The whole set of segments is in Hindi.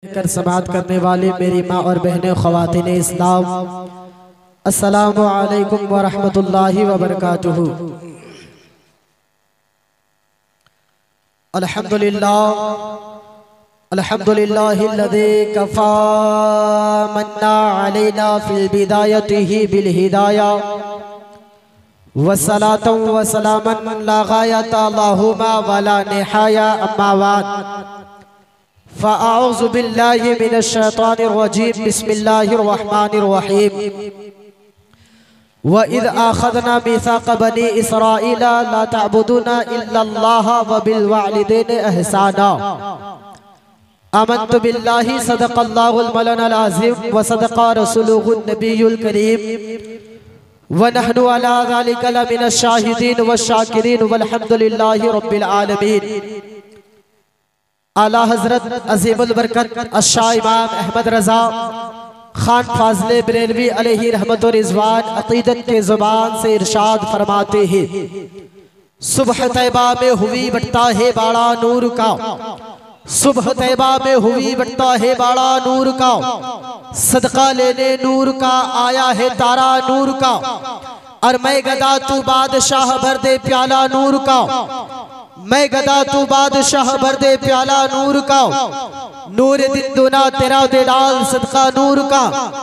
कर समाअत करने वाली मेरी माँ और बहनें ख़वातीन इस्लाम, अस्सलामु अलैकुम व रहमतुल्लाहि व बरकातुहू। अल्हम्दुलिल्लाहिल्लज़ी कफ़ा मन्ना अलैना फ़िल बिदायतिही बिल हिदाया वस्सलातु वस्सलामन ला गायता लहुमा वला निहाया अम्मा बाद फ़अऊज़ु बिल्लाहि मिनश शैतानिर रजीम बिस्मिल्लाहिर रहमानिर रहीम। व इज़ अख़ज़ना मीसाक़ बनी इसराईला ला तअबुदूना इल्लल्लाह व बिल वालिदैनि इहसाना। आमन्तु बिल्लाहि सदक़ल्लाहुल मौलाना अज़ीम व सदक़ा रसूलुहुन नबियुल करीम व नहनु अला ज़ालिका लमिनश शाहिदीन व शाकिरीन वल्हम्दुलिल्लाहि रब्बिल आलमीन। आला हज़रत अज़ीमुल बरकत अशाह इमाम अहमद रज़ा खान फाज़ले बरेलवी अलैहि रहमत व रिज़वान अक़ीदत के ज़ुबान से इरशाद फरमाते हैं, सुबह तैबा में हुई बटता है बाड़ा नूर का, सुबह तैबा में हुई बटता है बाड़ा नूर का, सदका लेने नूर का आया है तारा नूर का, और मैं गदा तू बादशाह भर दे प्याला नूर का, मैं गदा तू बादशाह भर दे प्याला नूर का, नूर दिन दुना तेरा दे डाल सदका नूर का।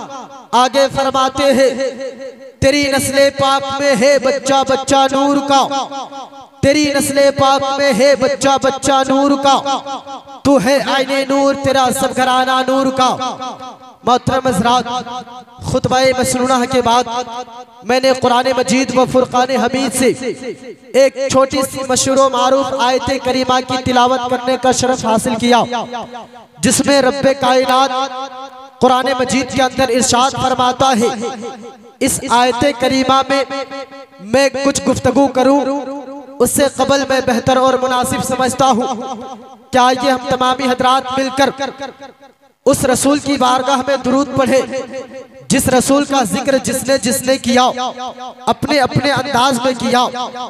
आगे फरमाते हैं, तेरी नस्ले पाक में है बच्चा बच्चा नूर का, तेरी नस्ले पाक में है बच्चा बच्चा नूर का, तू है आईने नूर तेरा सब घराना नूर का। मोहतरम हज़रात, खुतबा मसनूना के बाद मैंने कुरान मजीद व फुरकान हमीद से एक छोटी सी मशहूर मारूफ आयत करीमा की तिलावत करने का शरफ हासिल किया, जिसमें रब्बे कायनात कुरान मजीद के अंदर इरशाद फरमाता है। इस आयत करीमा में मैं कुछ गुफ्तगू करूं, उससे कबल मैं बेहतर और मुनासिब समझता हूं क्या ये हम तमामी हजरात मिलकर उस रसूल की बारगाह में दुरूद पढ़े जिस रसूल का जिक्र जिसने जिसने किया अपने अपने अंदाज में किया,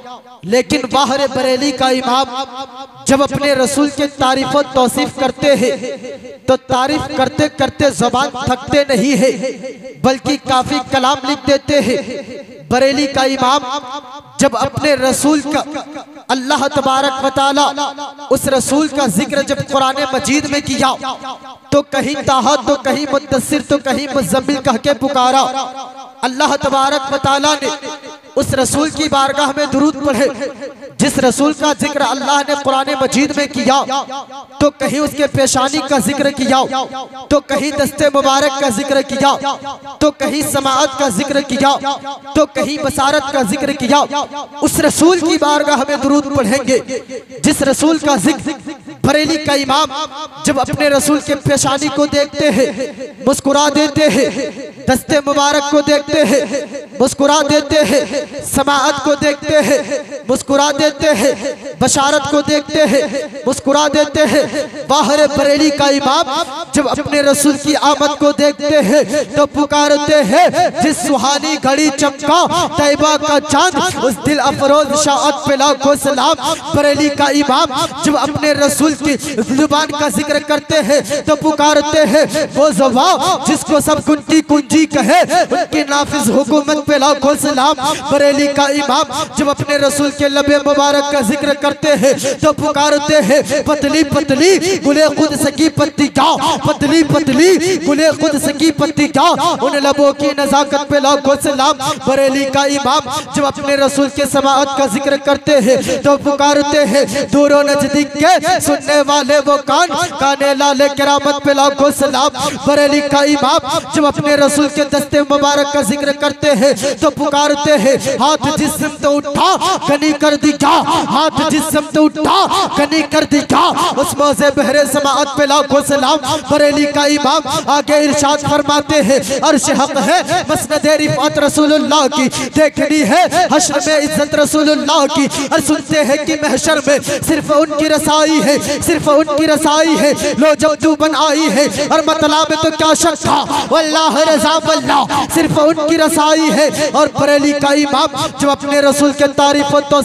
लेकिन बाहर बरेली का इमाम जब अपने रसूल के तारीफ और तौसीफ करते हैं तो तारीफ करते करते ज़बान थकते नहीं है, बल्कि काफी कलाम लिख देते हैं। बरेली का इमाम जब अपने रसूल का अल्लाह तबारक व तआला उस रसूल का जिक्र जब कुरान मजीद में किया तो कहीं ताहा तो कहीं मुद्दस्सिर तो कहीं मुज़म्मिल कह के पुकारा। अल्लाह तबारक व तआला ने उस रसूल की बारगाह में दुरूद पढ़े जिस रसूल का जिक्र अल्लाह ने कुरान मजीद में किया तो कहीं उसके पेशानी का जिक्र किया, तो कहीं दस्ते मुबारक का जिक्र किया, तो कहीं समाअत का जिक्र किया, तो कहीं बसारत का जिक्र किया। उस रसूल की बारगाह में दुरूद पढ़ेंगे जिस रसूल का जिक्र बरेली का इमाम जब अपने रसूल के पेशानी को देखते हैं मुस्कुरा देते हैं, दस्ते मुबारक को देखते हैं मुस्कुरा देते हैं, समाअत को देखते हैं मुस्कुरा देते हैं, बशारत को देखते हैं मुस्कुरा देते हैं। बाहर बरेली का इमाम जब अपने रसूल की आमद को देखते हैं तो पुकारते हैं, जिस सुहानी घड़ी चमका तैबा का चांद उस दिल अफरोज शाअत पे लाखों सलाम। बरेली का इमाम जब अपने रसूल की जुबान का जिक्र करते हैं तो पुकारते हैं, वो ज़बान जिसको सब कुंजी कुंजी कहे उनकी नाफिज हुकूमत पे लाखों सलाम। बरेली का इमाम जब अपने रसूल के लबे मुबारक का जिक्र करते हैं तो पुकारते हैं, पतली पतली गुले खुद सकी पत्ती क्या, पतली पतली गुले खुद सकी पत्ती क्या, उन लबों की नजाकत पे लाखों सलाम। बरेली का इमाम जब अपने रसूल के समाअत का जिक्र करते हैं तो पुकारते हैं, दूरों नजदीक के सुनने वाले वो कान काने लाले किरामत पे लाखों सलाम। बरेली का इमाम जब अपने रसूल के दस्ते मुबारक का जिक्र करते हैं तो पुकारते हैं, हाथ जिस्म तो उठा गनी कर दी क्या, हाथ जिस्म तो उठा गनी कर दी क्या, उस मौज़े बहरे समाअत पे लाखों सलाम। बरेली का इमाम आगे इरशाद फरमाते हैं, अर्श हक है मसनद रिफ़अत रसूलुल्लाह की, देखनी है हश्र में इज्जत रसूलुल्लाह की, और सुनते हैं कि महशर में सिर्फ उनकी रसाई है, सिर्फ उनकी रसाई है। लो जब तू बन आई है और मतला में तो क्या शक था, वल्लाह रज़ा वल्लाह सिर्फ उनकी रसाई है। और बरेली का इमाम जब अपने रसूल के तारीफ और तौसीफ करते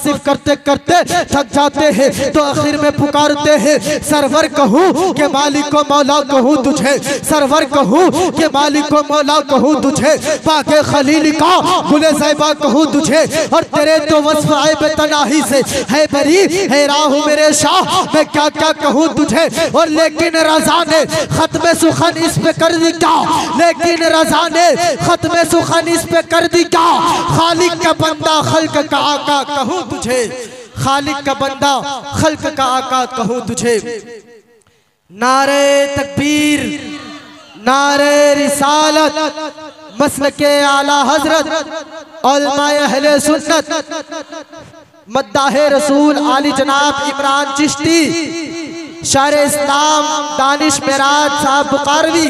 करते करते थक जाते हैं तो आखिर में पुकारते हैं, सरवर कहूँ के मालिक को मौला कहूँ तुझे, सरवर कहूँ के मालिक को मौला कहूँ तुझे, पाके खलील का गुले ज़ैबा कहूँ तुझे, और तेरे तो वस्फ़ आए बेतनाही से है बरी है राहू मेरे शाह, मैं क्या क्या कहूँ तुझे। और लेकिन रज़ा ने खत्म सुखन इस पे कर दी क्या, लेकिन रज़ा ने खत्म सुखन इस पे कर दी क्या, खालिक का बंदा खल्क का आका कहूँ तुझे, खालिक का बंदा खल्क का आका कहूँ तुझे। नारे तकबीर, नारे रिसालत, मसलके आला हजरत उलमाए अहले सुन्नत मद्दाहे रसूल आली जनाब इमरान चिश्ती शायर इस्लाम दानिश मेराज साहब बुखारवी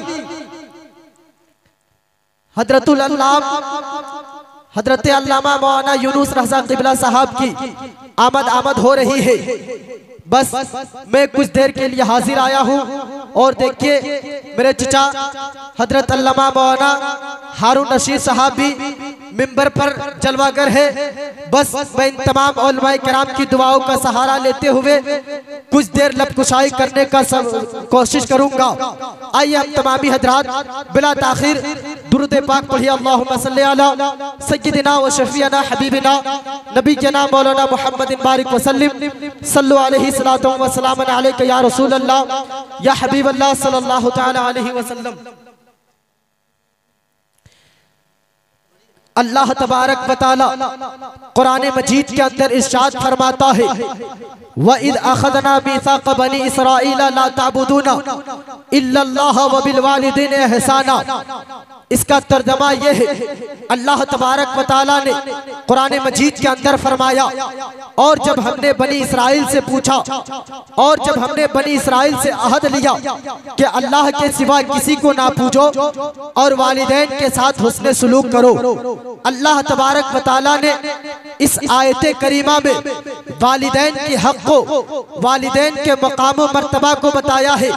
हजरतुल हजरत अल्लामा मौलाना यूनुस रज़ा क़िबला साहब की आमद हो रही है। बस मैं कुछ देर के लिए हाजिर आया हूँ और देखिए मेरे चचा हजरत अल्लामा मौलाना हारून रशीद साहब भी मिंबर पर जलवागर है। बस मैं इन तमाम उलमाए किराम की दुआओं का सहारा लेते हुए कुछ देर लब कुशाई करने का कोशिश करूंगा। आइए हम तमामी हजरात बिला ताखिर दुरूद पाक पढ़िए, अल्लाहुम्मा सल्ली अला सय्यिदिना व शफीना हबीबिना नबी के नाम मौलाना मुहम्मद बारिक वसल्लम सल्लु अलैहि सलातु व सलाम अलैका या रसूल अल्लाह या हबीब अल्लाह सल्लल्लाहु तआला अलैहि वसल्लम। अल्लाह तबारक व तआला कुरान मजीद के अंदर इरशाद फरमाता है, व इद अखज़ना मीसाक़ बनी इसराईला ला ताबुदूना इल्लल्लाह व बिल वालिदैन एहसाना। इसका तर्जमा यह है, अल्लाह तबारक व तआला ने कुरान मजीद के अंदर फरमाया, और जब हमने बनी इसराइल से पूछा, और जब हमने बनी इसराइल से अहद लिया कि अल्लाह के सिवा किसी को ना पूजो और वालिदैन के साथ हुस्न सुलूक करो, अल्लाह तबारक व तआला ने इस आयत करीमा में वालिदैन के हक को, वालिदैन के मकाम व मर्तबा को बताया है।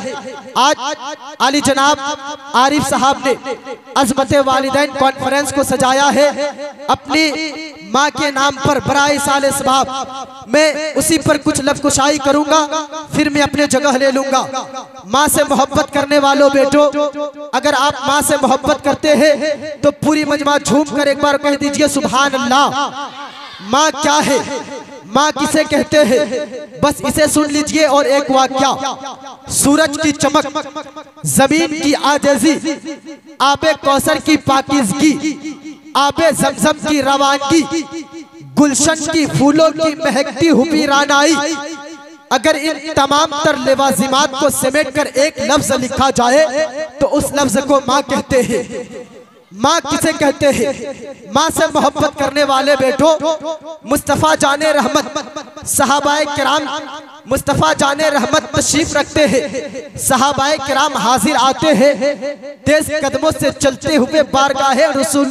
आज आली जनाब आरिफ साहब ने अज़मत वालिदैन कॉन्फ्रेंस को सजाया है अपनी माँ के नाम पर बराए साले सबाब। मैं उसी पर कुछ लफ्ज़ करूंगा, फिर मैं अपने जगह ले लूंगा। माँ से मोहब्बत करने वालों बेटो, अगर आप माँ से मोहब्बत करते हैं तो पूरी मजमा झूम कर एक बार कह दीजिए सुभान अल्लाह। माँ क्या है, माँ किसे कहते हैं, बस इसे सुन लीजिए। और एक वाक्या, सूरज की चमक, जमीन की आजिज़ी, आबे कौसर की पाकीज़गी, आबे ज़मज़म की रवानगी, गुलशन की फूलों की महकती हुई रानाई, अगर इन तमाम तर लवाजिमात को समेट कर एक लफ्ज लिखा जाए तो उस लफ्ज को माँ कहते हैं। माँ किसे कहते हैं? माँ से मोहब्बत करने वाले बेटो, मुस्तफ़ा जाने रहमत सहाबाए किराम, मुस्तफ़ा जाने रहमत तशरीफ रखते हैं। सहाबाए किराम हाजिर आते हैं, तेज कदमों से चलते हुए बारगाहे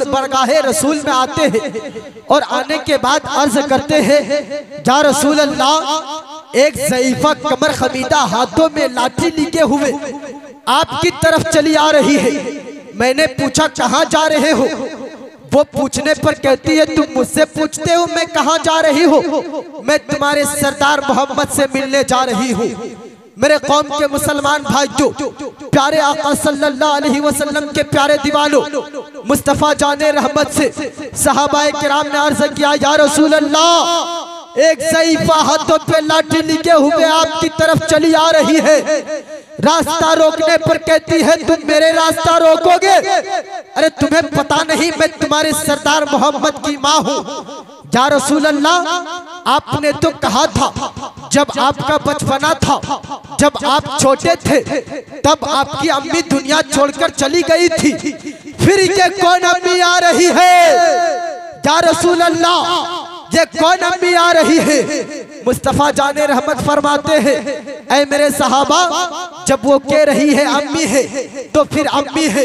रसूल में आते हैं और आने के बाद अर्ज करते हैं, या रसूल अल्लाह, एक ज़ईफ़ा कमर खमीदा हाथों में लाठी लिए हुए आपकी तरफ चली आ रही है। मैंने पूछा कहाँ जा रहे हो? वो पूछने पर कहती है, तुम मुझसे पूछते हो मैं कहाँ जा रही हूँ? मैं तुम्हारे सरदार मोहम्मद से मिलने जा रही हूँ। मेरे कौम के मुसलमान भाइयों, प्यारे आका सल्लल्लाहु अलैहि वसल्लम के प्यारे दीवानों, मुस्तफ़ा जाने रहमत से सहाबाए किराम ने अर्ज़ किया, या रसूल अल्लाह, एक ज़ईफ़ा हाथों पे लाठी लिए हुए आपकी तरफ चली आ रही है। रास्ता रोकने पर कहती है, तुम मेरे रास्ता रोकोगे? अरे तुम्हें पता नहीं मैं तुम्हारे सरदार मोहम्मद की माँ हूँ। या रसूल अल्लाह, आपने तो कहा था जब आपका बचपना था, जब आप छोटे थे, तब आपकी अम्मी दुनिया छोड़कर चली गई थी, फिर ये कौन अम्मी आ रही है? या रसूल अल्लाह, ये कौन अम्मी आ रही है? मुस्तफ़ा जाने रहमत फरमाते हैं, ऐ मेरे सहाबा, जब वो कह रही है अम्मी है तो फिर अम्मी है,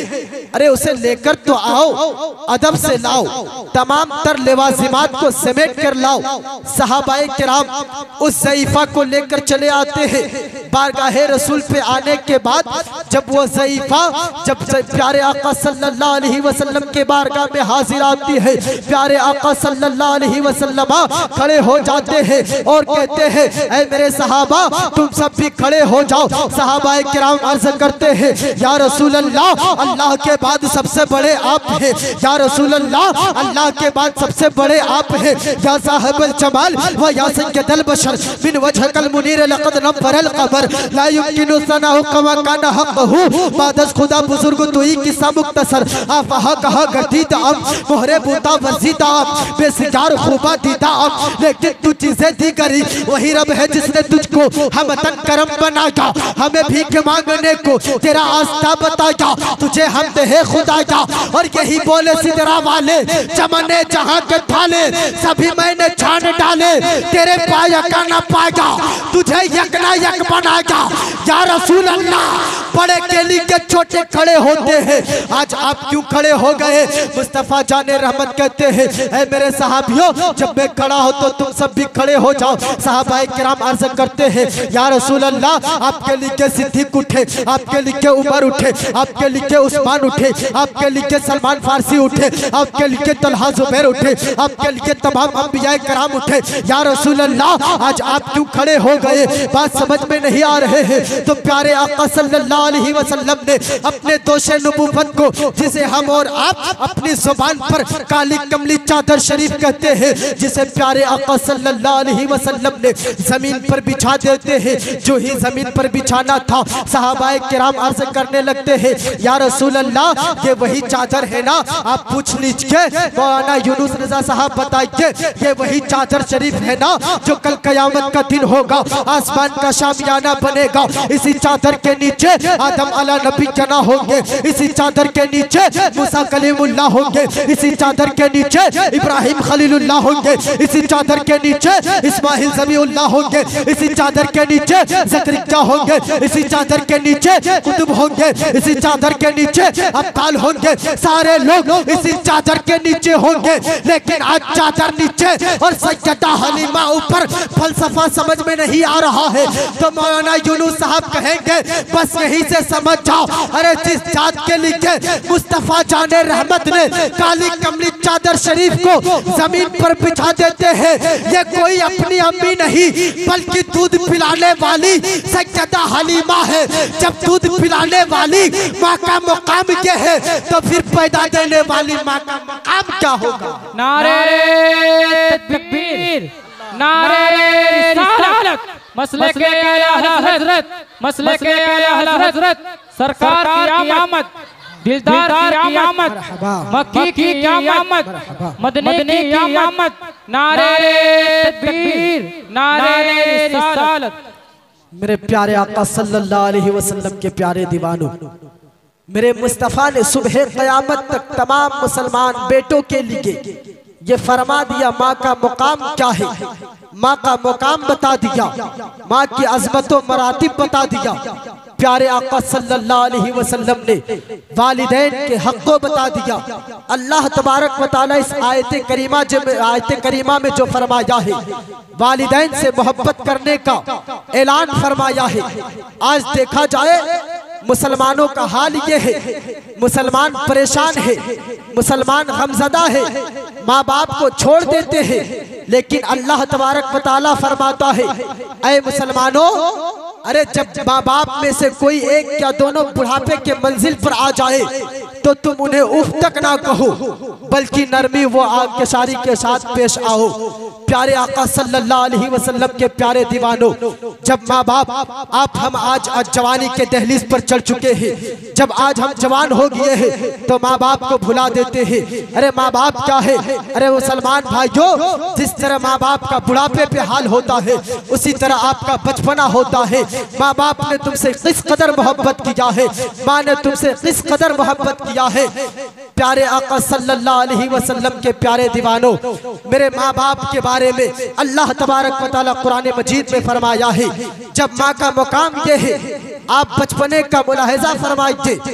अरे उसे लेकर तो आओ, अदब से लाओ, तमाम तर लेवाजिमात को समेट कर लाओ। सहाबाए किराम उस ज़ईफ़ा को लेकर चले आते हैं। बारगाहे रसूल पे आने के बाद जब वो ज़ईफ़ा जब प्यारे आका सल्लल्लाहु अलैहि वसल्लम के बारगाह में हाजिर आती है, प्यारे आका सल्लल्लाहु अलैहि वसल्लम खड़े हो जाते हैं और कहते हैं ऐ मेरे सहाबा तुम सब भी खड़े हो जाओ। सहाबाए किराम अर्ज़ करते हैं या रसूल अल्लाह, अल्लाह के बाद सबसे बड़े आप हैं। या रसूल अल्लाह, अल्लाह के बाद सबसे बड़े आप हैं। या साहिबुल जमाल व या सय्यदुल बशर मिन वजहकल मुनीर लक़द नव्वरल क़मर ला युमकिनु सनाहु कमा काना हक़हु बादस खुदा बुजुर्ग तुई किस्सा मुख्तसर आफहा कहा गठीत अब मोहरे बूता वजीदा अब बेसिगार खूबा दीदा अब लेकिन तू चीजें दी करी वही रब है जिसने तुझको हम तन करम बनाया, हमें भीख मांगने को तेरा आस्था बताया, तुझे हम दे खुदाया। और यही बोले सिदरा वाले चमने जहां के थाले सभी मैंने छान डाले, तेरे पाया का ना पाया तुझे यकना यक बनाया। या रसूल अल्लाह, बड़े के लिए छोटे खड़े होते हैं, आज आप क्यों खड़े हो गए? मुस्तफा जाने रहमत कहते हैं ऐ मेरे सहाबियों, जब मैं खड़ा हो तो तुम सब भी खड़े हो जाओ। सहाबाए किराम अर्ज़ करते हैं या रसूल अल्लाह, आपके लिए सिद्दीक उठे, आपके लिए उमर उठे, आपके लिए उस्मान उठे, आपके लिए सलमान फारसी उठे, आपके लिए तलहा जुबैर उठे, आपके लिए तमाम अंबिया किराम उठे। या रसूल अल्लाह, आज आप क्यों खड़े हो गए? बात समझ में नहीं आ रहे हैं। तो प्यारे आका सल्लल्लाहु अलैहि वसल्लम ने अपने दोषे नबूवत को, जिसे हम और आप अपनी जुबान पर काली कमली चादर शरीफ कहते हैं, जिसे प्यारे आका सल्लल्लाहु अलैहि वसल्लम ने जमीन पर बिछा देते हैं। जो ही जमीन पर बिछाना था सहाबाए किराम अर्ज करने लगते हैं या रसूल अल्लाह, ये वही चादर है ना? आप पूछ लीजिए, मौलाना यूनुस रजा साहब बताइए, ये वही चादर शरीफ है ना जो कल कयामत का दिन होगा, आसमान का शामियाना बनेगा, इसी चादर के नीचे आदम अला नबी जना होंगे, इसी चादर के नीचे मूसा कलीमुल्लाह होंगे, इसी चादर के नीचे इब्राहिम खलीलुल्लाह होंगे, इसी चादर के नीचे इस्माइल ज़बीउल्लाह होंगे, इसी चादर के नीचे ज़करिया होंगे, इसी चादर के नीचे कुतुब होंगे, इसी चादर के नीचे अब्दाल होंगे, सारे लोग इसी चादर के नीचे होंगे। लेकिन आज चादर नीचे और सैयदा हलीमा ऊपर, फलसफा समझ में नहीं आ रहा है। तो मौलाना यूनुस साहब कहेंगे बस यहीं से समझ जाओ, अरे जिस जात के लिए मुस्तफा जाने रहमत ने काली कमली चादर शरीफ को जमीन पर बिछा देते हैं, ये कोई अपनी अम्मी नहीं बल्कि दूध पिलाने वाली सैयदा हलीमा है। जब दूध पिलाने वाली माँ का मुकाम ये है तो फिर पैदा देने वाली माँ का मुकाम क्या होगा? नारे तकबीर, नारे रिसालत, मसले के आला हजरत, मसले के आला हजरत, सरकार की आमद, दिलदार की आमद, मक्की की आमद, मदनी की आमद, नारे तकबीर, नारे रिसालत। मेरे प्यारे आका सल्लल्लाहु अलैहि वसल्लम के प्यारे दीवानों, मेरे मुस्तफ़ा ने सुबह क़यामत तक तमाम मुसलमान बेटों के लिए ये फरमा दिया, माँ का मुकाम क्या है, माँ का मुकाम बता दिया, माँ की अज़मत व मरातिब बता दिया। प्यारे आका सल्लल्लाहु अलैहि वसल्लम ने वालिदैन के हक़ को बता दिया। अल्लाह तबारक व तआला इस आयत करीमा में जो फरमाया है, वालिदैन से मोहब्बत करने का ऐलान फरमाया है। आज देखा जाए मुसलमानों का हाल ये है, मुसलमान परेशान है, मुसलमान गमज़दा है, माँ बाप को छोड़ देते हैं। लेकिन अल्लाह तबारक व तआला फरमाता है ऐ मुसलमानों, अरे जब माँ बाप में से कोई एक या दोनों बुढ़ापे के मंजिल पर आ जाए तो तुम उन्हें उफ तक ना कहो, बल्कि नरमी व आगशारी के साथ पेश आओ। प्यारे आका सल्लल्लाहु अलैहि वसल्लम के प्यारे दीवानों, जब माँ बाप आप हम आज जवानी के दहलीज पर चढ़ चुके हैं, जब आज हम जवान हो गए हैं तो माँ बाप को भुला देते हैं। अरे माँ बाप क्या है? अरे मुसलमान भाइयों, जिस तरह माँ बाप का बुढ़ापे पे हाल होता है उसी तरह आपका बचपना होता है। माँ बाप ने तुमसे किस कदर मोहब्बत किया है, माँ ने तुमसे किस कदर मोहब्बत किया है। प्यारे आका सल्लल्लाहु अलैहि वसल्लम के प्यारे दीवानों, मेरे माँ बाप के बारे में अल्लाह तबारक व तआला कुरान मजीद में फरमाया है, जब माँ का मुकाम ये है, आप बचपने का मुलाहिजा फरमाइए।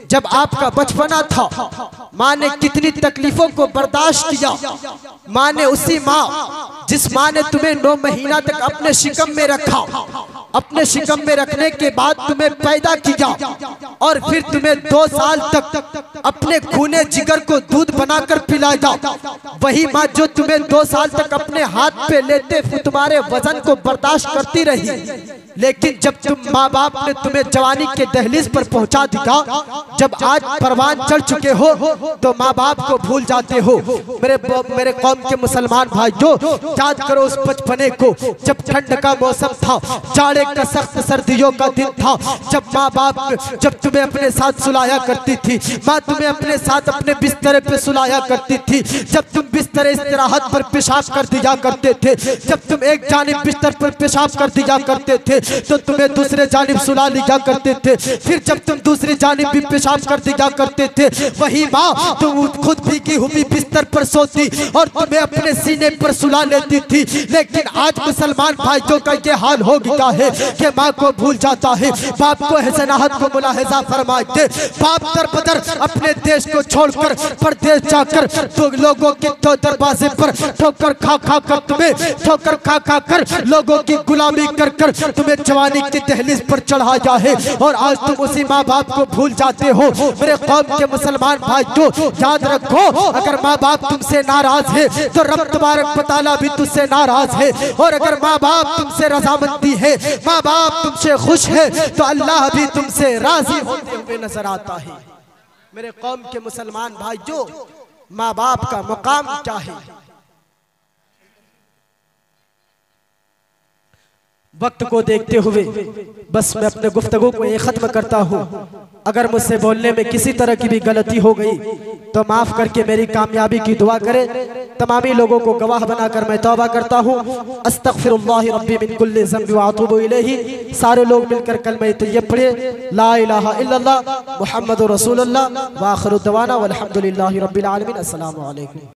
जब आपका बचपना था, माँ ने कितनी तकलीफों को बर्दाश्त किया। माँ ने, उसी माँ जिस माँ ने तुम्हें 9 महीना तक अपने शिकम में रखा, अपने शिकम में रखने के बाद तुम्हें पैदा किया और फिर तुम्हें 2 साल तक अपने खूने जिगर को दूध बनाकर पिलाया, वही माँ जो तुम्हें 2 साल तक अपने हाथ पे लेते तुम्हारे वजन को बर्दाश्त करती रही। लेकिन जब तुम माँ बाप ने तुम्हें जवानी के दहलीज पर पहुंचा दिया, जब आज परवान चढ़ चुके हो, तो माँ बाप को भूल जाते हो। मेरे कौम के मुसलमान भाइयों, याद करो उस बचपने को, जब ठंड का मौसम था, जाड़े का सख्त सर्दियों का दिन था, जब माँ बाप जब तुम्हें अपने साथ सुलाया करती थी, माँ तुम्हें अपने साथ अपने बिस्तर पे सुलाया करती थी, जब तुम बिस्तर इस्तिराहत पर पेशाब कर दिया करते थे, जब तुम एक जानिब बिस्तर पर पेशाब कर दिया करते थे तो तुम्हें दूसरे जानिब सुला लिया करते थे। फिर जब तुम दूसरी जानिब भी पेशाब कर दिया करते थे, वही माँ तुम खुद भीगी हुई बिस्तर पर सोती और तुम्हें अपने सीने पर सुला लेती थी। लेकिन आज मुसलमान भाइयों का ये हाल हो गया है कि माँ को भूल जाता है, बाप को हसनाहत को मुलाहिजा फरमाते, बाप दर बदर अपने देश को छोड़कर परदेश जाकर तो लोगों के तो दरवाजे पर ठोकर खा खा कर तुम्हें ठोकर खा खा कर लोगों की गुलामी कर कर तुम्हें जवानी की दहलीज पर चढ़ाया है और आज तुम उसी माँ बाप को भूल जाते हो। मेरे कौम के मुसलमान भाइयों, याद रखो, अगर माँ बाप तुमसे नाराज है तो रब तबारक व तआला भी तुझसे नाराज है, और अगर माँ बाप तुमसे रजामंदी है, माँ बाप तुमसे खुश है, तो अल्लाह भी तुमसे राजी होते हुए नजर आता है। मेरे कौम के मुसलमान भाइयों, माँ बाप का मुकाम क्या है? वक्त को देखते हुए बस मैं अपने गुफ्तगू को ये ख़त्म करता हूँ। अगर मुझसे बोलने में किसी तरह की भी गलती हो गई तो माफ़ करके मेरी कामयाबी की दुआ करें। तमामी लोगों को गवाह बनाकर मैं तौबा करता हूँ। अस्तग़फिरुल्लाह रब्बी मिन कुल्लि ज़ंबि व अतूबु इलैहि। सारे लोग मिलकर कलमा तय्यब पढ़े, ला इलाहा इल्लल्लाह मुहम्मदुर रसूलुल्लाह व आखिरु दवाना वल हम्दुलिल्लाहि रब्बिल आलमीन। अस्सलामु अलैकुम।